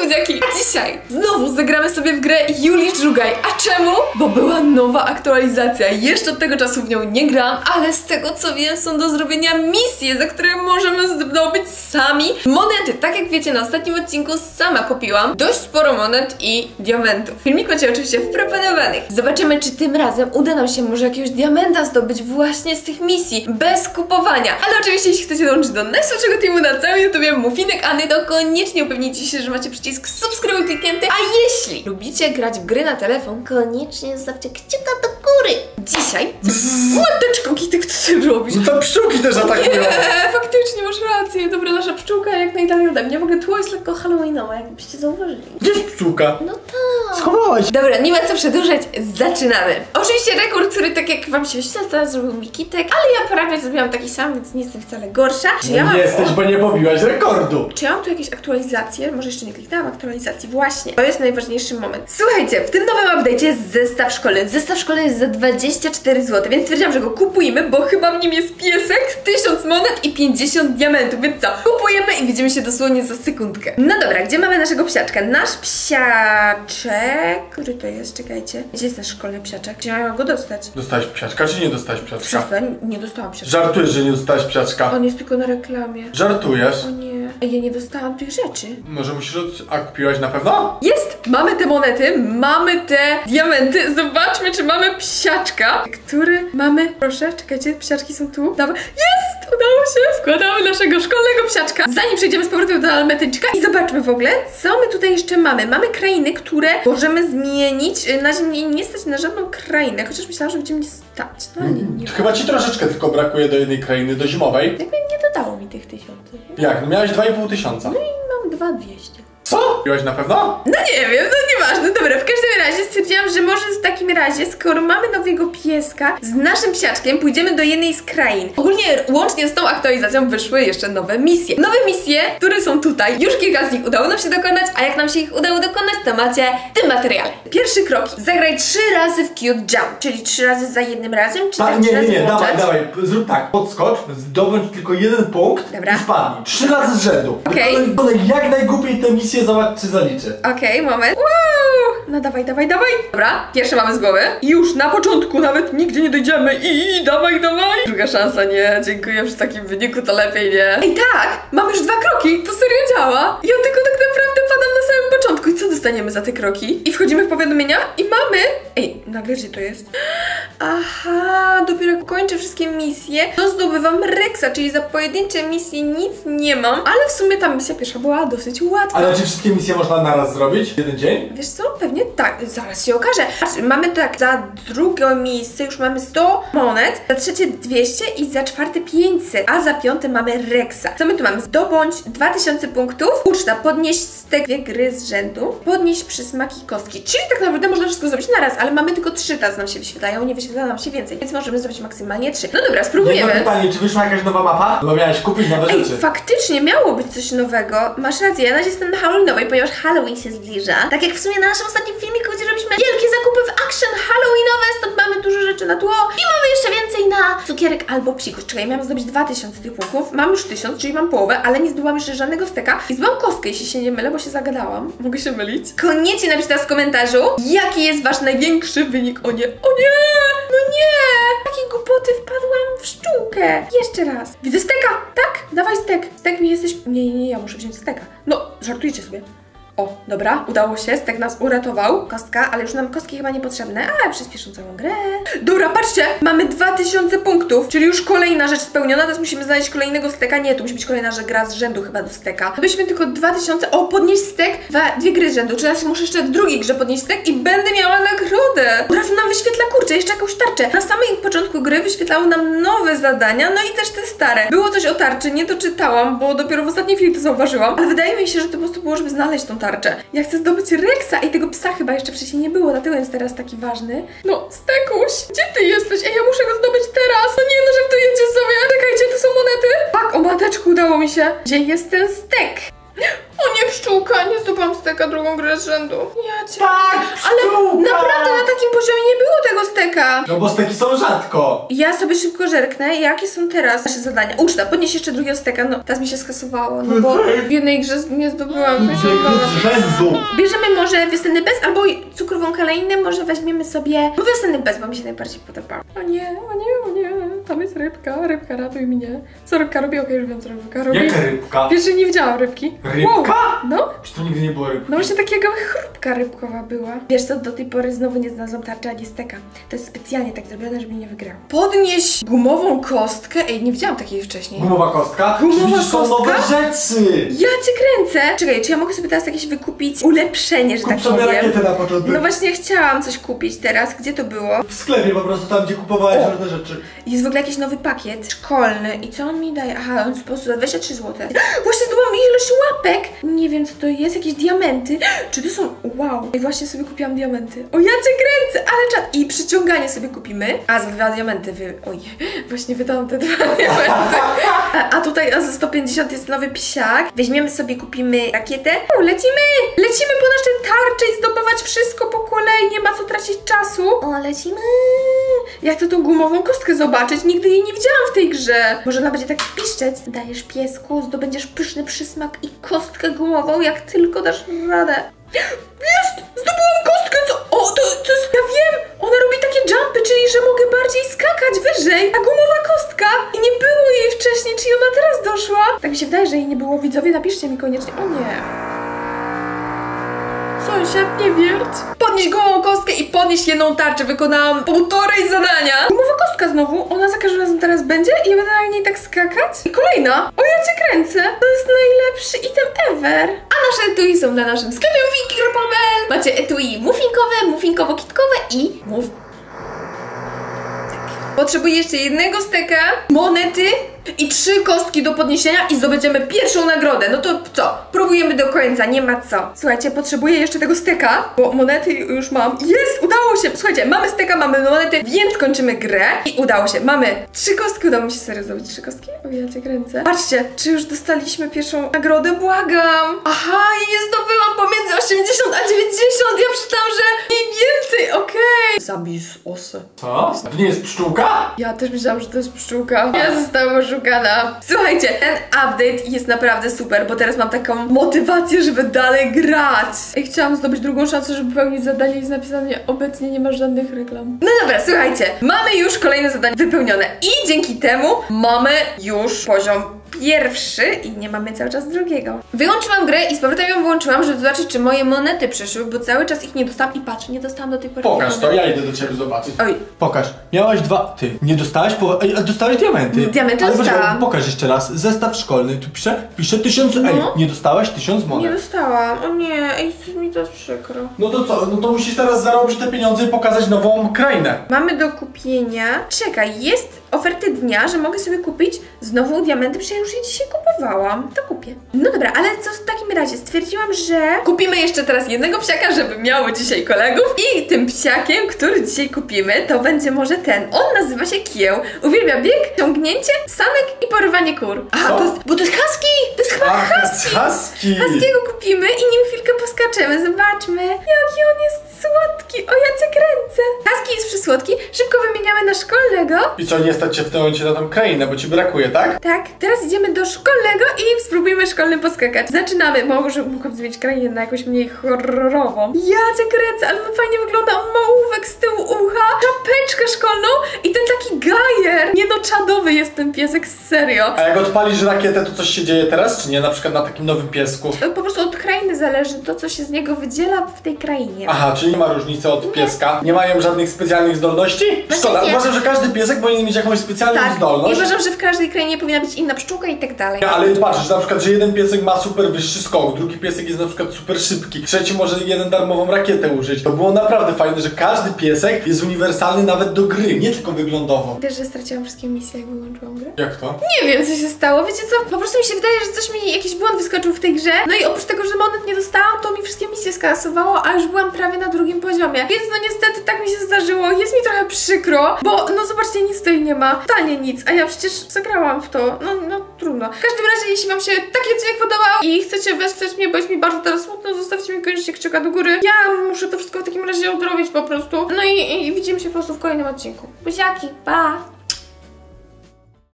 słodziaki! A dzisiaj znowu zagramy sobie w grę Julii Żugaj. A czemu? Bo była nowa aktualizacja. Jeszcze od tego czasu w nią nie grałam, ale z tego co wiem są do zrobienia misje, za które możemy zdobyć sami monety. Tak jak wiecie, na ostatnim odcinku sama kupiłam dość sporo monet i diamentów. Filmik macie oczywiście w proponowanych. Zobaczymy, czy tym razem uda nam się może jakiegoś diamenta zdobyć właśnie z tych misji, bez kupowania. Ale oczywiście, jeśli chcecie dołączyć do najsłodszego teamu na całym YouTubie Muffinek Anny, to koniecznie upewnijcie się, że macie przycisk subskrybuj kliknięty. A jeśli lubicie grać w gry na telefon, koniecznie zostawcie kciuka do góry. Dzisiaj... Łateczko, Kitek, co ty robisz? No to pszczółki też atakują. Nie, faktycznie masz rację. Dobra, nasza pszczółka jak najdalej ode mnie. W ogóle tło jest lekko halloweenowe, jakbyście zauważyli. Gdzie jest pszczółka? No tak. Schowałaś. Dobra, nie ma co przedłużać, zaczynamy. Oczywiście rekord, który tak jak wam się wyświetla, zrobił mi Kitek, ale ja prawie zrobiłam taki sam, więc nie jestem wcale gorsza. Czy ja mam... Jesteś, bo nie pobiłaś rekordu. Czy ja mam tu jakieś aktualizacje? Może jeszcze nie kliknęłam aktualizacji. Właśnie. To jest najważniejszy moment. Słuchajcie, w tym nowym update'cie jest zestaw szkolny. Zestaw szkolny jest za 24 zł, więc stwierdziłam, że go kupujemy, bo chyba w nim jest piesek, 1000 monet i 50 diamentów, więc co? Kupujemy i widzimy się dosłownie za sekundkę. No dobra, gdzie mamy naszego psiaczka? Nasz psiaczek... Który to jest? Czekajcie. Gdzie jest nasz szkolny psiaczek? Gdzie mam go dostać? Dostałeś psiaczka, czy nie dostałeś psiaczka? Przestań, nie dostałam psiaczka. Żartujesz, że nie dostałeś psiaczka. On jest tylko na reklamie. Żartujesz? O nie. Ej, ja nie dostałam tych rzeczy. Może musisz A kupiłaś na pewno? Jest! Mamy te monety, mamy te diamenty. Zobaczmy, czy mamy psiaczka, który mamy... Proszę, czekajcie, psiaczki są tu. Dawaj. Jest! Udało się! Wkładamy naszego szkolnego psiaczka. Zanim przejdziemy z powrotem do almetyczka i zobaczmy w ogóle, co my tutaj jeszcze mamy. Mamy krainy, które możemy zmienić. Na razie nie stać na żadną krainę, chociaż myślałam, że będzie mnie stać. No nie. Chyba ci troszeczkę tylko brakuje do jednej krainy, do zimowej. Jakby nie dodało mi tych 1000. Jak? No miałeś 2500. No i mam 2200. Co? Piłaś na pewno? No nie wiem, no nieważne. Dobra, w każdym razie stwierdziłam, że może w takim razie, skoro mamy nowego pieska, z naszym psiaczkiem pójdziemy do jednej z krain. Ogólnie łącznie z tą aktualizacją wyszły jeszcze nowe misje. Nowe misje, które są tutaj. Już kilka z nich udało nam się dokonać, a jak nam się ich udało dokonać, to macie w tym materiale. Pierwszy krok. Zagraj 3 razy w Cute Jump, czyli 3 razy za jednym razem, czy tak 3 razy włączać? dawaj, zrób tak, podskocz, zdobądź tylko jeden punkt. Dobra. I spadnij. 3 razy z rzędu. Okej. Jak najgłupiej tę misję zobacz, czy zaliczy. Okej, moment. Wow! No dawaj. Dobra, pierwsze mamy z głowy. Już na początku nawet nigdzie nie dojdziemy i dawaj. Druga szansa, nie, dziękuję, przy takim wyniku to lepiej, nie. Ej tak, mamy już 2 kroki, to serio działa. Ja tylko tak naprawdę padam na samym początku. I co dostaniemy za te kroki? I wchodzimy w powiadomienia i mamy... Ej, nagle gdzie to jest? Aha, dopiero jak kończę wszystkie misje, to zdobywam Rexa, czyli za pojedyncze misje nic nie mam, ale w sumie ta misja pierwsza była dosyć łatwa. Ale czy wszystkie misje można naraz zrobić? Jeden dzień? Wiesz co? Pewnie tak. Zaraz się okaże. Mamy tak, za drugie miejsce już mamy 100 monet, za trzecie 200 i za czwarte 500, a za piąte mamy Rexa. Co my tu mamy? Zdobądź 2000 punktów, uczta, podnieść stek 2 gry z rzędu, podnieść przysmaki kostki. Czyli tak naprawdę można wszystko zrobić naraz, ale mamy tylko 3 teraz nam się wyświetlają, nie wyświetla nam się więcej, więc możemy zrobić maksymalnie 3. No dobra, spróbujemy. Jedno pytanie, czy wyszła jakaś nowa mapa? Bo miałeś kupić nowe Ej, rzeczy. faktycznie miało być coś nowego. Masz rację, ja na razie jestem na Halloweenowej, ponieważ Halloween się zbliża. Tak jak w sumie na naszym ostatnim filmiku, gdzie robiliśmy wielkie zakupy w Action Halloweenowe, stąd mamy dużo rzeczy na tło i mamy jeszcze więcej na cukierek albo psikus. Czekaj, miałam zdobyć 2000 tych punktów, mam już 1000, czyli mam połowę, ale nie zdobyłam jeszcze żadnego steka i zdobyłam kostkę, jeśli się nie mylę, bo się zagadałam. Mogę się mylić? Koniecznie napiszcie teraz w komentarzu, jaki jest wasz największy wynik. O nie, no nie! Takie głupoty, wpadłam w szczółkę. Jeszcze raz. Widzę steka, tak? Dawaj stek. Stek mi jesteś... Nie, ja muszę wziąć steka. No, żartujcie sobie. O, dobra, udało się, stek nas uratował. Kostka, ale już nam kostki chyba niepotrzebne, ale przyspieszą całą grę. Dobra, patrzcie, mamy 2000 punktów, czyli już kolejna rzecz spełniona, teraz musimy znaleźć kolejnego steka. Nie, tu musi być kolejna gra z rzędu chyba do steka. Byliśmy tylko 2000, o, podnieść stek, 2 gry z rzędu, czyli teraz muszę jeszcze w drugiej grze podnieść stek i będę miała nagrodę. Od razu nam wyświetla, kurczę, jeszcze jakąś tarczę. Na samym początku gry wyświetlały nam nowe zadania, no i też te stare. Było coś o tarczy, nie doczytałam, bo dopiero w ostatniej chwili to zauważyłam, ale wydaje mi się, że to po prostu było, żeby znaleźć tą tarczę. Ja chcę zdobyć Rexa i tego psa chyba jeszcze wcześniej nie było, dlatego jest teraz taki ważny. No, Stekuś, gdzie ty jesteś? Ej, ja muszę go zdobyć teraz. No nie, no żartujecie sobie. Czekajcie, tu są monety. Tak, o mateczku udało mi się. Gdzie jest ten stek? O nie, pszczółka, nie zdobyłam steka drugą grę z rzędu. Ja cię... Tak, Ale pszczółka! naprawdę na takim poziomie nie było tego steka. No bo steki są rzadko. Ja sobie szybko zerknę, jakie są teraz nasze zadania. Uczta, podnieś jeszcze drugiego steka, no teraz mi się skasowało, no bo w jednej grze nie zdobyłam. Z rzędu. Bierzemy może wiosenny bez albo cukrową kaleinę, może weźmiemy sobie wiosenny bez, bo mi się najbardziej podobał. O nie, o nie, o nie, tam jest rybka, ratuj mnie. Co rybka robi? Okej, już wiem co rybka robi. Jaka rybka? Wiesz, że nie widziałam rybki. Rybka? Wow. No. Czy to nigdy nie było rybki? No właśnie takiego chrupka rybkowa była. Wiesz co, do tej pory znowu nie znalazłam tarczy ani steka. To jest specjalnie tak zrobione, żeby nie wygrał. Podnieś gumową kostkę. Ej, nie widziałam takiej wcześniej. Gumowa kostka? Gumowa Widzisz, są kostka? nowe rzeczy. Ja cię kręcę! Czekaj, czy ja mogę sobie teraz jakieś wykupić ulepszenie, że Kup tak sobie powiem? rakietę na początek. No właśnie chciałam coś kupić teraz. Gdzie to było? W sklepie po prostu, tam gdzie kupowałeś różne rzeczy. Jest w ogóle jakiś nowy pakiet szkolny. I co on mi daje? Aha, on po prostu za 23 zł. Właśnie zdobyłam ilość łapek! Nie wiem co to jest, jakieś diamenty. Czy to są... Wow! I właśnie sobie kupiłam diamenty. O, ja cię kręcę! Ale czad! I przyciąganie sobie kupimy. A, za 2 diamenty Oj, właśnie wydałam te 2 diamenty. A tutaj za 150 jest nowy psiak. Weźmiemy sobie, kupimy rakietę. O, lecimy! Lecimy po nasze tarcze i zdobywać wszystko po kolei. Nie ma co tracić czasu. O, lecimy! Ja chcę tą gumową kostkę zobaczyć. Nigdy jej nie widziałam w tej grze. Może ona będzie tak piszczeć. Dajesz piesku, zdobędziesz pyszny przysmak i kostkę gumową, jak tylko dasz radę. Jest! Zdobyłam kostkę! Co? O, to jest... Ja wiem! Ona robi takie jumpy, czyli że mogę bardziej skakać wyżej. Ta gumowa kostka! I nie było jej wcześniej. Czy ona teraz doszła? Tak mi się wydaje, że jej nie było. Widzowie, napiszcie mi koniecznie. O nie. Sąsiad, nie wierć. Podnieś gumową kostkę i podnieś jedną tarczę. Wykonałam 1,5 zadania. Gumowa kostka znowu. Ona za każdym razem teraz będzie i ja będę na niej tak skakać. I kolejna. O, ja cię kręcę. To jest najlepszy item ever. A nasze etui są na naszym sklepie muffinki.pl. Macie etui muffinkowe, muffinkowo-kitkowe i Potrzebuję jeszcze jednego steka, monety i 3 kostki do podniesienia i zdobędziemy pierwszą nagrodę. No to co? Próbujemy do końca, nie ma co. Słuchajcie, potrzebuję jeszcze tego steka, bo monety już mam. Jest! Udało się! Słuchajcie, mamy steka, mamy monety, więc kończymy grę. I udało się. Mamy 3 kostki. Udało mi się serio zrobić 3 kostki? O, ja cię kręcę. Patrzcie, czy już dostaliśmy pierwszą nagrodę? Błagam! Aha, ja nie zdobyłam pomiędzy 80 a 90. Ja przeczytałam, że mniej więcej, okej. Zabij osę. Co? To nie jest pszczółka? Ja też myślałam, że to jest pszczółka. Ja zostałam oszukana. Słuchajcie, ten update jest naprawdę super, bo teraz mam taką motywację, żeby dalej grać. I chciałam zdobyć drugą szansę, żeby pełnić zadanie i jest napisane, obecnie nie ma żadnych reklam. No dobra, słuchajcie, mamy już kolejne zadanie wypełnione i dzięki temu mamy już poziom pierwszy i nie mamy cały czas drugiego. Wyłączyłam grę i z powrotem ją włączyłam, żeby zobaczyć, czy moje monety przyszły, bo cały czas ich nie dostałam i patrz, nie dostałam do tej pory. Pokaż to, ja idę do ciebie zobaczyć. Oj. Pokaż. Miałaś 2... Ty, nie dostałeś? Ej, a dostałeś diamenty. Diamenty ale dostałam. Poczekaj, pokaż jeszcze raz. Zestaw szkolny. Tu pisze 1000... No. Ej, nie dostałeś 1000 monet. Nie dostałam, o nie, ej, mi to jest przykro. No to co? No to musisz teraz zarobić te pieniądze i pokazać nową krainę. Mamy do kupienia... Czekaj, jest oferty dnia, że mogę sobie kupić znowu diamenty, przecież ja już je dzisiaj kupowałam. To kupię. No dobra, ale co w takim razie? Stwierdziłam, że kupimy jeszcze teraz jednego psiaka, żeby miało dzisiaj kolegów i tym psiakiem, który dzisiaj kupimy, to będzie może ten. On nazywa się Kieł. Uwielbia bieg, ciągnięcie, sanek i porywanie kur. Aha, Co? to jest... Bo to jest husky! To jest chyba husky! Husky! Huskiego kupimy i nim chwilkę poskaczemy. Zobaczmy, jaki on jest słodki. O, ja cię kręcę. Husky jest przysłodki. Szybko wymieniamy na szkolnego. I co, nie stać cię w tym momencie na tą krainę, bo ci brakuje, tak? Tak, teraz idziemy do szkolnego i spróbujemy szkolnym poskakać. Zaczynamy. Może mógłbym zmienić krainę na jakąś mniej horrorową. Ja cię kręcę, ale on fajnie wygląda. On ma ołówek z tyłu ucha, czapeczkę szkolną i ten taki gajer. Nie no, czadowy jest ten piesek, serio. A jak odpalisz rakietę, to coś się dzieje teraz, czy nie? Na przykład na takim nowym piesku. Po prostu od krainy zależy to, co się z niego wydziela w tej krainie. Aha, czyli nie ma różnicy od pieska. Nie mają żadnych specjalnych zdolności? Szkoda, nie. uważam, że każdy piesek powinien mieć jakąś specjalną Tak, zdolność. i uważam, że w każdej krainie powinna być inna pszczółka i tak dalej. Ale patrz, na przykład, że jeden piesek ma super wyższy skok, drugi piesek jest na przykład super szybki, trzeci może jeden darmową rakietę użyć. To było naprawdę fajne, że każdy piesek jest uniwersalny nawet do gry, nie tylko wyglądowo. Wiesz, że straciłam wszystkie misje, jak wyłączyłam grę? Jak to? Nie wiem, co się stało. Wiecie co? Po prostu mi się wydaje, że coś mi, jakiś błąd wyskoczył w tej grze. No i oprócz tego, że monet nie dostałam, to mi wszystkie misje skasowało, a już byłam prawie na drugim poziomie. Więc no niestety tak mi się zdarzyło. Jest mi trochę przykro, bo no zobaczcie, nic tutaj nie ma. Totalnie nic. A ja przecież zagrałam w to. No trudno. trudno. W każdym razie, jeśli wam się taki odcinek podobał i chcecie wesprzeć mnie, bo jest mi bardzo teraz smutno, zostawcie mi koniecznie kciuka do góry. Ja muszę to wszystko w takim razie odrobić po prostu. No i widzimy się po prostu w kolejnym odcinku. Buziaki, pa!